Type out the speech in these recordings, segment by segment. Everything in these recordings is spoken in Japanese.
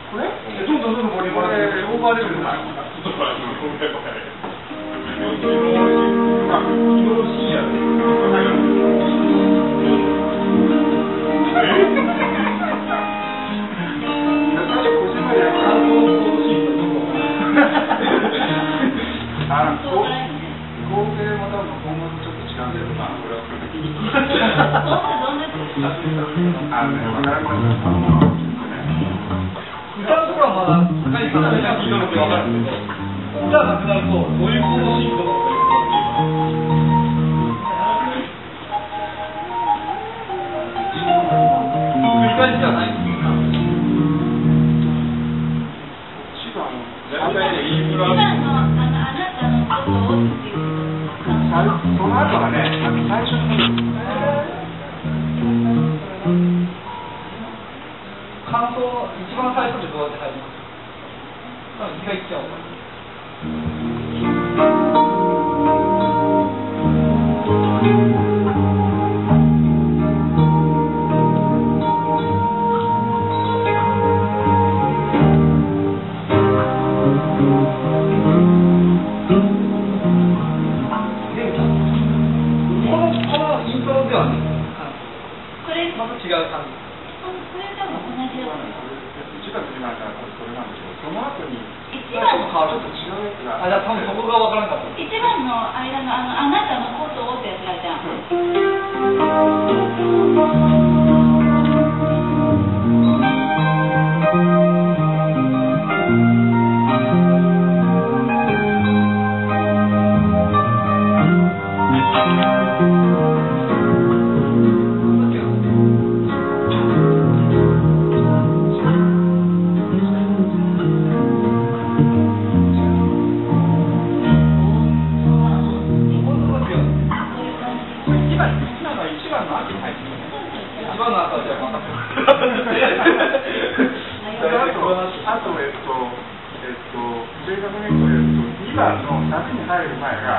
これどんどんこれオーバーレベルだ。構成も多分今後ちょっと違うんだけどな、これは。歌うところはまだ高いから聞いたので分かるんですけど、歌がなくなるとどういうコード進行が繰り返しではないんですか。その後はね、最初の感想、一番最初でどうやって入りますか？一回言っちゃおうか。違う感じ。これ多分同じだと思う。1番と2番からこれなんですけど、その後に1番のちょっと違うやつが。じゃあ多分そこが分からなかった。1番の間のあなたのことをってやつがじゃん。2番のサビに入る前が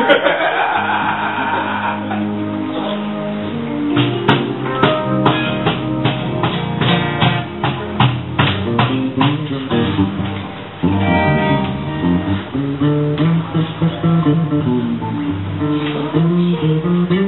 Thank you.